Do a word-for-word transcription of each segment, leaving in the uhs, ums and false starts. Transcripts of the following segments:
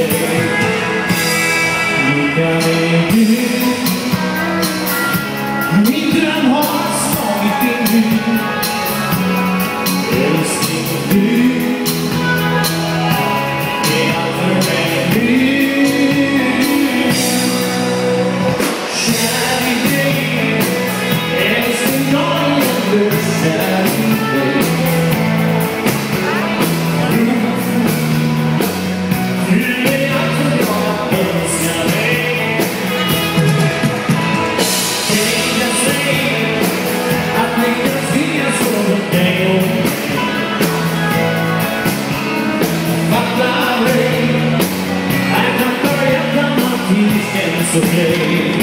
Lika är du. Min dröm har slagit din hud. Älskling du är allt för mig nu. Kär i dig, älskling jag är kär i dig. It's okay.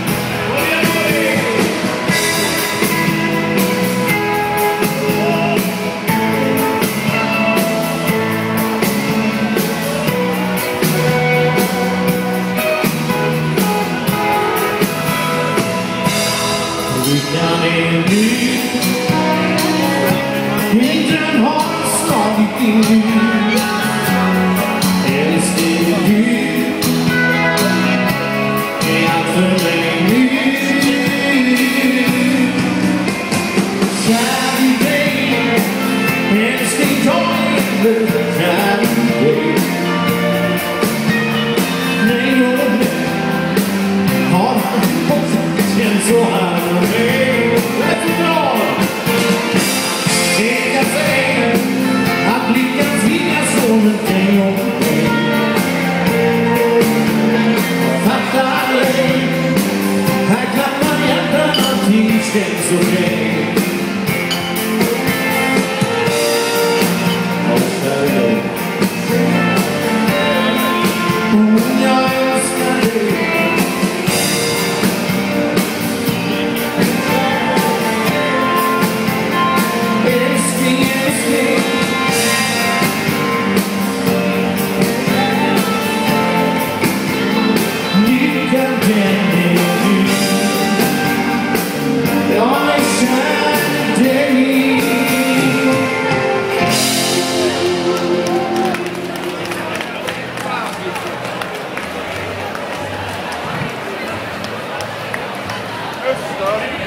Lyckan är ny. Min dröm har slagit in nu. Älskling du. Så här och nu, vet du vad? Det jag säger, att lyckan tvingas från en ting och fattar dig. Här klappar hjärtan, allting känns okej. Och kära dig, och jag älskar dig. Öster.